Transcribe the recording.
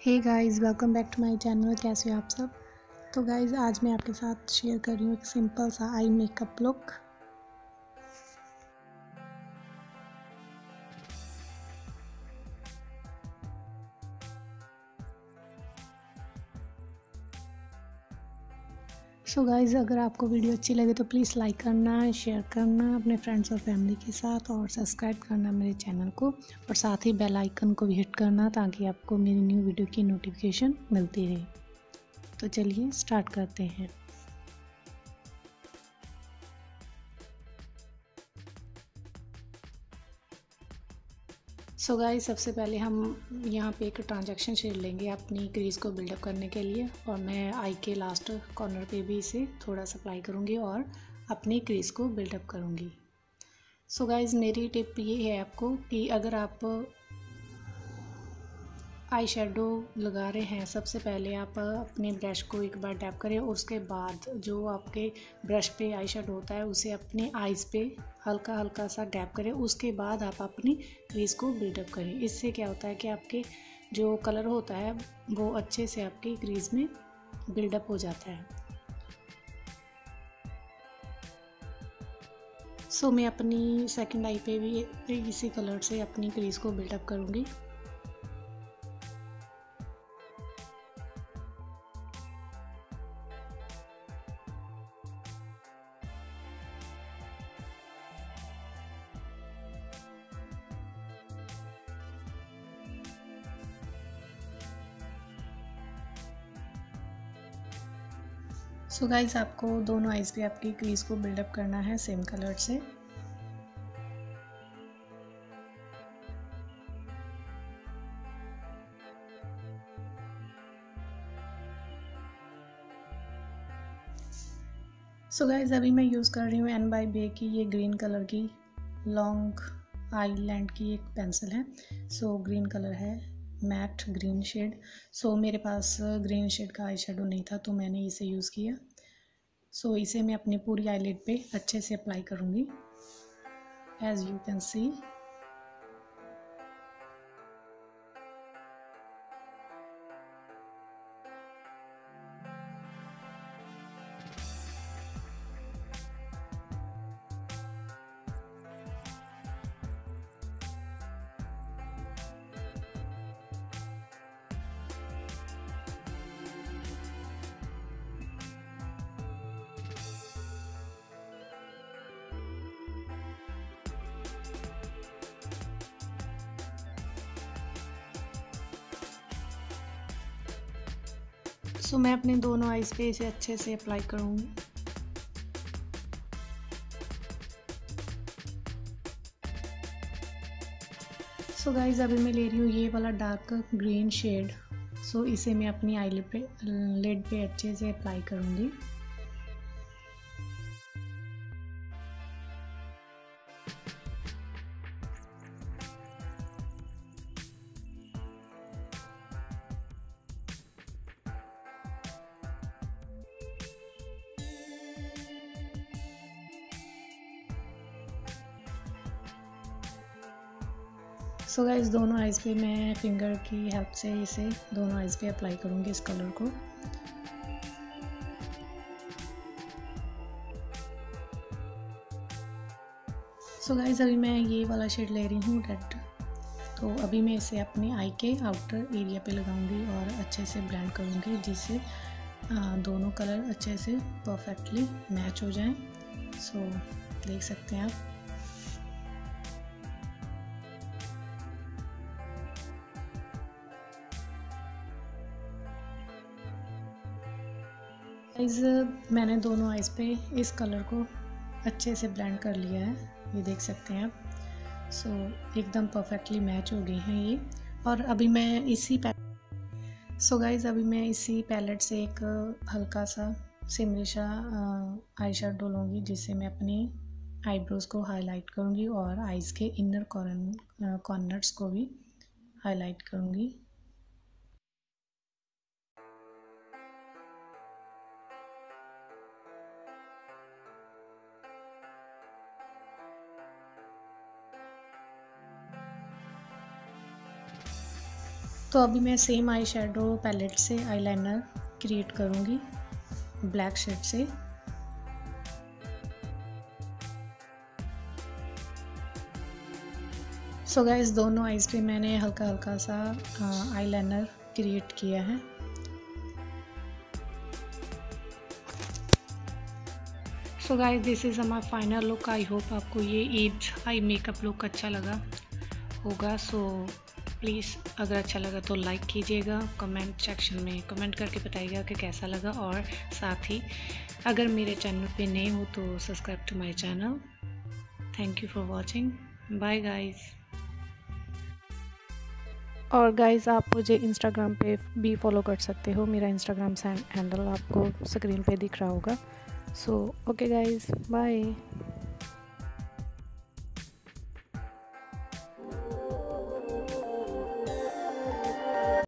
Hey guys, welcome back to my channel. कैसे हो आप सब। तो गाइस, आज मैं आपके साथ शेयर कर रही हूँ एक सिंपल सा eye makeup look. So guys, अगर आपको वीडियो अच्छी लगे तो प्लीज़ लाइक करना, शेयर करना अपने फ्रेंड्स और फैमिली के साथ, और सब्सक्राइब करना मेरे चैनल को, और साथ ही बेल आइकन को भी हिट करना ताकि आपको मेरी न्यू वीडियो की नोटिफिकेशन मिलती रहे। तो चलिए स्टार्ट करते हैं। सो गाइस, सबसे पहले हम यहाँ पे एक ट्रांजैक्शन शेड लेंगे अपनी क्रीज़ को बिल्डअप करने के लिए, और मैं आई के लास्ट कॉर्नर पे भी इसे थोड़ा सा अप्लाई करूँगी और अपनी क्रीज़ को बिल्डअप करूँगी। सो गाइस, मेरी टिप ये है आपको कि अगर आप आई शेडो लगा रहे हैं, सबसे पहले आप अपने ब्रश को एक बार टैप करें और उसके बाद जो आपके ब्रश पे आई शेडो होता है उसे अपने आईज़ पे हल्का हल्का सा टैप करें। उसके बाद आप अपनी क्रीज़ को बिल्डअप करें। इससे क्या होता है कि आपके जो कलर होता है वो अच्छे से आपकी क्रीज़ में बिल्डअप हो जाता है। सो मैं अपनी सेकंड आई पे भी इसी कलर से अपनी क्रीज़ को बिल्डअप करूँगी। सो गाइस, आपको दोनों आइज़ पे आपकी क्रीज़ को बिल्डअप करना है सेम कलर से। सो गाइस, अभी मैं यूज़ कर रही हूँ एन बाई बे की ये ग्रीन कलर की लॉन्ग आईलैंड की एक पेंसिल है। सो ग्रीन कलर है, मैट ग्रीन शेड। सो मेरे पास ग्रीन शेड का आई शेडो नहीं था तो मैंने इसे यूज़ किया। सो इसे मैं अपनी पूरी आईलिड पे अच्छे से अप्लाई करूँगी, as you can see. So मैं अपने दोनों आईज़ पे इसे अच्छे से अप्लाई करूँगी। सो गाइस, अभी मैं ले रही हूँ ये वाला डार्क ग्रीन शेड। सो इसे मैं अपनी आईलिड पे लिड पे अच्छे से अप्लाई करूँगी। सो गाइस, दोनों आइज़ पे मैं फिंगर की हेल्प से इसे दोनों आइज़ पे अप्लाई करूँगी इस कलर को। सो गाइस, अभी मैं ये वाला शेड ले रही हूँ रेड। तो अभी मैं इसे अपनी आई के आउटर एरिया पे लगाऊंगी और अच्छे से ब्लेंड करूँगी, जिससे दोनों कलर अच्छे से परफेक्टली मैच हो जाएं। सो देख सकते हैं आप। गाइस, मैंने दोनों आइज़ पे इस कलर को अच्छे से ब्लेंड कर लिया है, ये देख सकते हैं आप। सो एकदम परफेक्टली मैच हो गई हैं ये। और अभी मैं इसी सो गाइस, अभी मैं इसी पैलेट से एक हल्का सा सिमरी सा आई शेडो लूँगी, जिससे मैं अपनी आईब्रोज़ को हाईलाइट करूँगी और आइज़ के इनर कॉर्नर्स को भी हाईलाइट करूँगी। तो अभी मैं सेम आई शेडो पैलेट से आईलाइनर क्रिएट करूँगी ब्लैक शेड से। सो गाइस दोनों आईज पे मैंने हल्का हल्का सा आईलाइनर क्रिएट किया है। So guys this is my final look. I hope आपको ये ईद आई मेकअप लुक अच्छा लगा होगा। सो प्लीज़ अगर अच्छा लगा तो लाइक कीजिएगा, कमेंट सेक्शन में कमेंट करके बताइएगा कि कैसा लगा, और साथ ही अगर मेरे चैनल पे नए हो तो subscribe to my channel. Thank you for watching, bye guys. और गाइस आप मुझे इंस्टाग्राम पे भी फॉलो कर सकते हो, मेरा इंस्टाग्राम हैंडल आपको स्क्रीन पे दिख रहा होगा। So okay guys, bye.